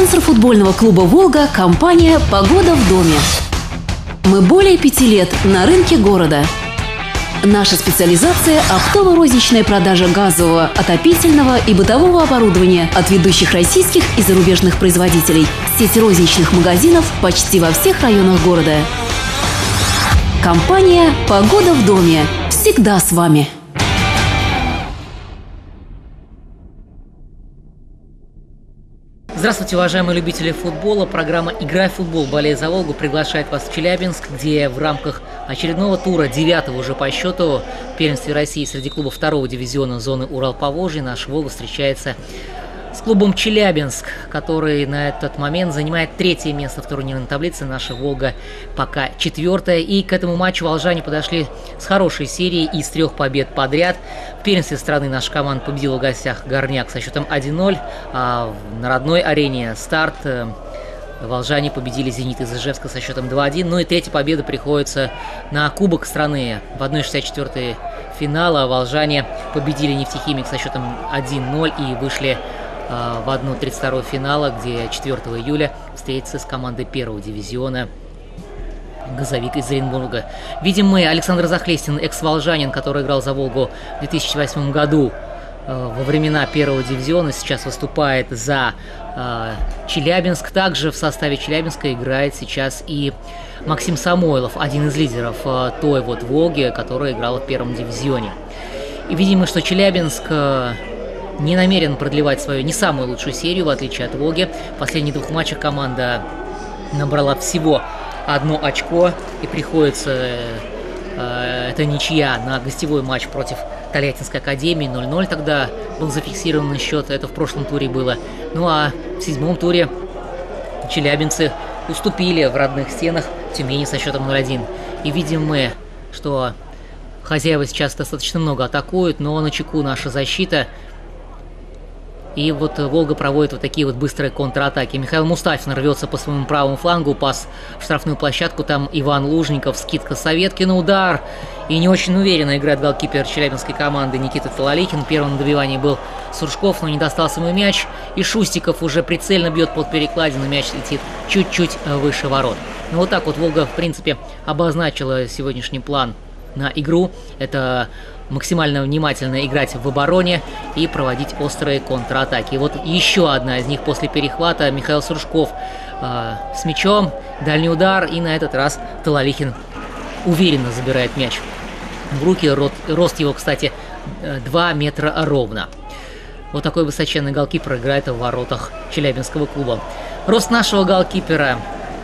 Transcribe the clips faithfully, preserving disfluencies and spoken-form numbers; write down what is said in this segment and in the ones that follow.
Спонсор футбольного клуба «Волга» – компания «Погода в доме». Мы более пяти лет на рынке города. Наша специализация – оптово-розничная продажа газового, отопительного и бытового оборудования от ведущих российских и зарубежных производителей. Сеть розничных магазинов почти во всех районах города. Компания «Погода в доме» всегда с вами. Здравствуйте, уважаемые любители футбола. Программа «Играй в футбол. Болей за Волгу» приглашает вас в Челябинск, где в рамках очередного тура, девятого уже по счету, в первенстве России среди клубов второго дивизиона зоны Урал-Поволжье наш Волга встречается с клубом Челябинск, который на этот момент занимает третье место в турнирной таблице. Наша Волга пока четвертая. И к этому матчу волжане подошли с хорошей серией из трех побед подряд. В первенстве страны наша команда победила в гостях Горняк со счетом один ноль. А на родной арене «Старт» волжане победили «Зенит» из Ижевска со счетом два один. Ну и третья победа приходится на Кубок страны. В одна шестьдесят четвёртой финала волжане победили «Нефтехимик» со счетом один ноль и вышли в одна тридцать второго финала, где четвёртого июля встретится с командой первого дивизиона «Газовик» из Оренбурга. Видим мы Александр Захлестин, экс-волжанин, который играл за «Волгу» в две тысячи восьмом году во времена первого дивизиона, сейчас выступает за э, Челябинск. Также в составе Челябинска играет сейчас и Максим Самойлов, один из лидеров э, той вот «Волги», которая играла в первом дивизионе. И видим мы, что Челябинск э, не намерен продлевать свою не самую лучшую серию, в отличие от «Волги». В последних двух матчах команда набрала всего одно очко, и приходится э, это ничья на гостевой матч против Тольяттинской академии. ноль ноль тогда был зафиксирован счет, это в прошлом туре было. Ну а в седьмом туре челябинцы уступили в родных стенах Тюмени со счетом ноль один. И видим мы, что хозяева сейчас достаточно много атакуют, но на чеку наша защита. И вот «Волга» проводит вот такие вот быстрые контратаки. Михаил Мустафин рвется по своему правому флангу, пас в штрафную площадку, там Иван Лужников, скидка Советки на удар. И не очень уверенно играет голкипер челябинской команды Никита Талалихин. Первым на добивании был Суршков, но не достался ему мяч. И Шустиков уже прицельно бьет под перекладину, мяч летит чуть-чуть выше ворот. Ну вот так вот «Волга» в принципе обозначила сегодняшний план на игру. Это максимально внимательно играть в обороне и проводить острые контратаки. И вот еще одна из них после перехвата. Михаил Суршков э, с мячом, дальний удар, и на этот раз Талалихин уверенно забирает мяч в руки. Рост, рост его, кстати, два метра ровно. Вот такой высоченный голкипер играет в воротах челябинского клуба. Рост нашего голкипера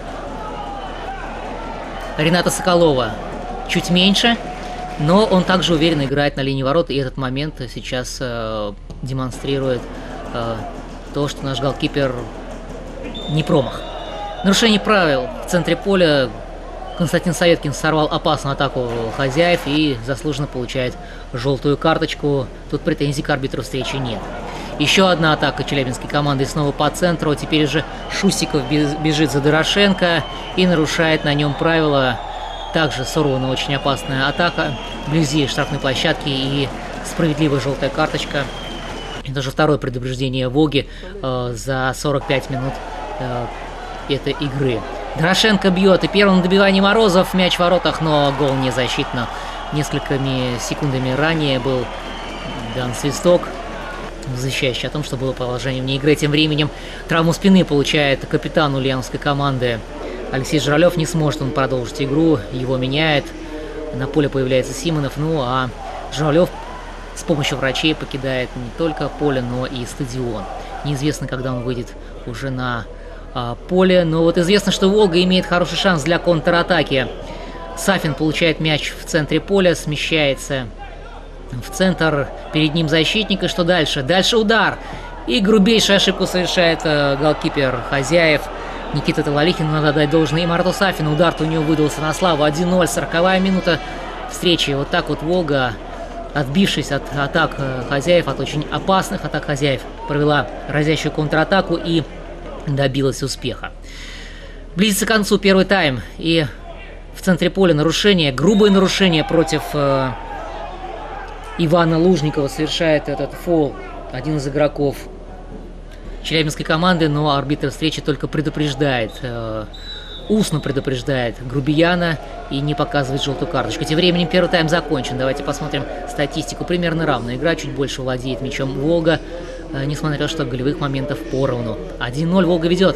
Рената Соколова чуть меньше, но он также уверенно играет на линии ворот, и этот момент сейчас э, демонстрирует э, то, что наш голкипер не промах. Нарушение правил в центре поля. Константин Советкин сорвал опасную атаку хозяев и заслуженно получает желтую карточку. Тут претензий к арбитру встречи нет. Еще одна атака челябинской команды снова по центру. Теперь же Шустиков бежит за Дорошенко и нарушает на нем правила. Также сорвана очень опасная атака вблизи штрафной площадки и справедливая желтая карточка. Это же второе предупреждение «Волги» э, за сорок пять минут э, этой игры. Дорошенко бьет, и первым на добивании Морозов, мяч в воротах, но гол не защитно. Несколькими секундами ранее был дан свисток, защищающий о том, что было положение вне игры. Тем временем травму спины получает капитан ульяновской команды Алексей Журавлев. Не сможет он продолжить игру, его меняет. На поле появляется Симонов, ну а Журавлев с помощью врачей покидает не только поле, но и стадион. Неизвестно, когда он выйдет уже на а, поле, но вот известно, что «Волга» имеет хороший шанс для контратаки. Сафин получает мяч в центре поля, смещается в центр, перед ним защитник, и что дальше? Дальше удар, и грубейшую ошибку совершает а, голкипер хозяев Никита Талалихин. Надо дать должное и Марату Сафину. Удар-то у него выдался на славу. один ноль, сороковая минута встречи. Вот так вот «Волга», отбившись от атак хозяев, от очень опасных атак хозяев, провела разящую контратаку и добилась успеха. Близится к концу первый тайм, и в центре поля нарушение, грубое нарушение против э, Ивана Лужникова совершает этот фол один из игроков челябинской команды, но арбитр встречи только предупреждает, э, устно предупреждает Грубияна и не показывает желтую карточку. Тем временем первый тайм закончен. Давайте посмотрим статистику. Примерно равная игра, чуть больше владеет мячом Волга, э, несмотря на то, что голевых моментов поровну. один ноль Волга ведет.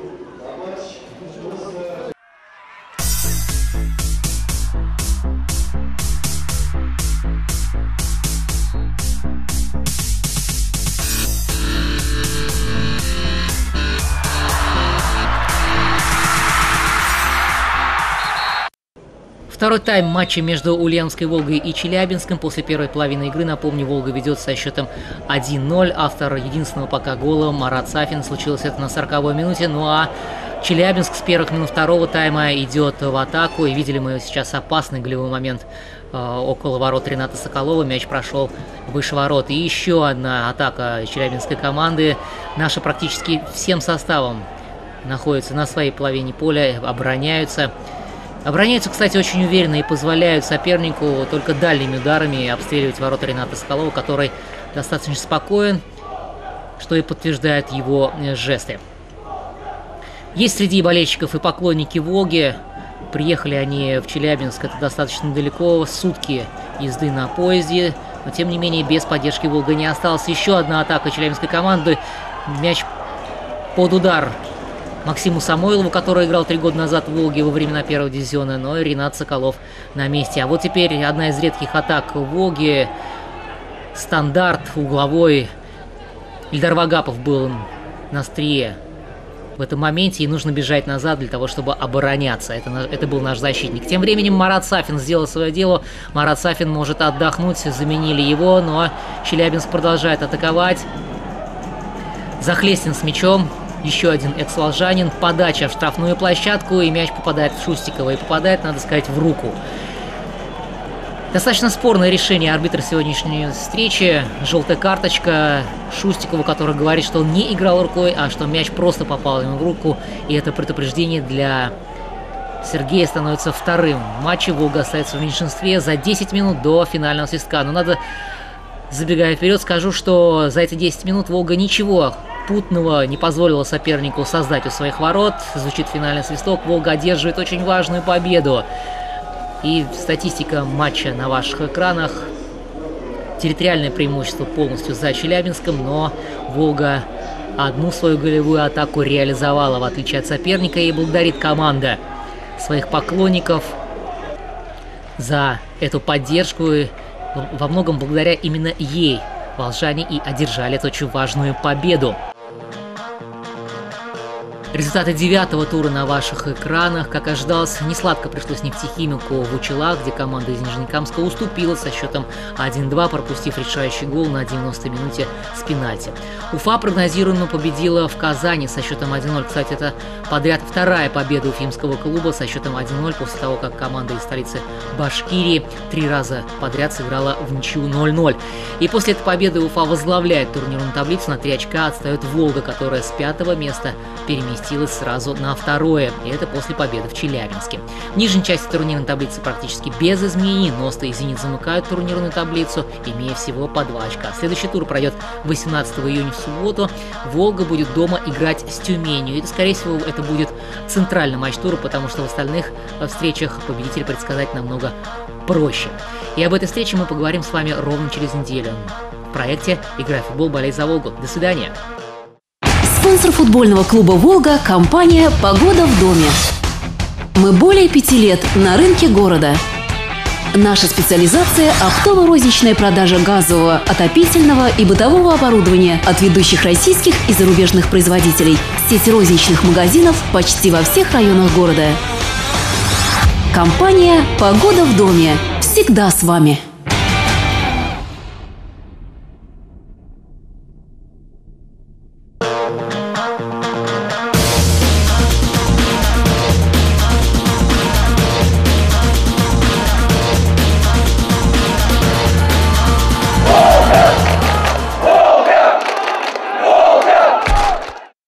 Второй тайм матча между Ульяновской «Волгой» и Челябинском. После первой половины игры, напомню, «Волга» ведет со счетом один ноль. Автор единственного пока гола Марат Сафин. Случилось это на сороковой минуте. Ну а Челябинск с первых минут второго тайма идет в атаку. И видели мы сейчас опасный голевой момент э, около ворот Рената Соколова. Мяч прошел выше ворот. И еще одна атака челябинской команды. Наша практически всем составом находится на своей половине поля, обороняются. Обороняются, кстати, очень уверенно и позволяют сопернику только дальними ударами обстреливать ворота Рената Соколова, который достаточно спокоен, что и подтверждает его жесты. Есть среди болельщиков и поклонники «Волги». Приехали они в Челябинск, это достаточно далеко, сутки езды на поезде, но тем не менее без поддержки «Волга» не осталось. Еще одна атака челябинской команды. Мяч под удар Максиму Самойлову, который играл три года назад в «Волге» во времена первого дивизиона, но и Ренат Соколов на месте. А вот теперь одна из редких атак в «Волге». Стандарт угловой. Ильдар Вагапов был на острие в этом моменте, и нужно бежать назад для того, чтобы обороняться. Это, это был наш защитник. Тем временем Марат Сафин сделал свое дело. Марат Сафин может отдохнуть, заменили его, но Челябинск продолжает атаковать. Захлестин с мячом. Еще один экс-волжанин. Подача в штрафную площадку, и мяч попадает в Шустикова. И попадает, надо сказать, в руку. Достаточно спорное решение арбитра сегодняшней встречи. Желтая карточка Шустикову, который говорит, что он не играл рукой, а что мяч просто попал ему в руку. И это предупреждение для Сергея становится вторым. В матче «Волга» остается в меньшинстве за десять минут до финального свистка. Но надо, забегая вперед, скажу, что за эти десять минут «Волга» ничего путного не позволила сопернику создать у своих ворот. Звучит финальный свисток. «Волга» одерживает очень важную победу. И статистика матча на ваших экранах. Территориальное преимущество полностью за Челябинском, но «Волга» одну свою голевую атаку реализовала, в отличие от соперника, и благодарит команда своих поклонников за эту поддержку. И во многом благодаря именно ей волжане и одержали эту очень важную победу. Результаты девятого тура на ваших экранах. Как ожидалось, несладко пришлось нефтехимику в Учелах, где команда из Нижнекамска уступила со счетом один-два, пропустив решающий гол на девяностой минуте с пенальти. Уфа прогнозируемо победила в Казани со счетом один-ноль. Кстати, это подряд вторая победа уфимского клуба со счетом один-ноль после того, как команда из столицы Башкирии три раза подряд сыграла в ничью ноль-ноль. И после этой победы Уфа возглавляет турнирную таблицу. На три очка отстает «Волга», которая с пятого места переместилась сразу на второе, и это после победы в Челябинске. В нижней части турнирной таблицы практически без изменений. Носта и «Зенит» замыкают турнирную таблицу, имея всего по два очка. Следующий тур пройдет восемнадцатого июня в субботу. «Волга» будет дома играть с «Тюменью». И, скорее всего, это будет центральный матч тура, потому что в остальных встречах победителя предсказать намного проще. И об этой встрече мы поговорим с вами ровно через неделю в проекте «Играй в футбол, болей за Волгу». До свидания! Спонсор футбольного клуба «Волга» – компания «Погода в доме». Мы более пяти лет на рынке города. Наша специализация – оптово-розничная продажа газового, отопительного и бытового оборудования от ведущих российских и зарубежных производителей. Сеть розничных магазинов почти во всех районах города. Компания «Погода в доме» всегда с вами.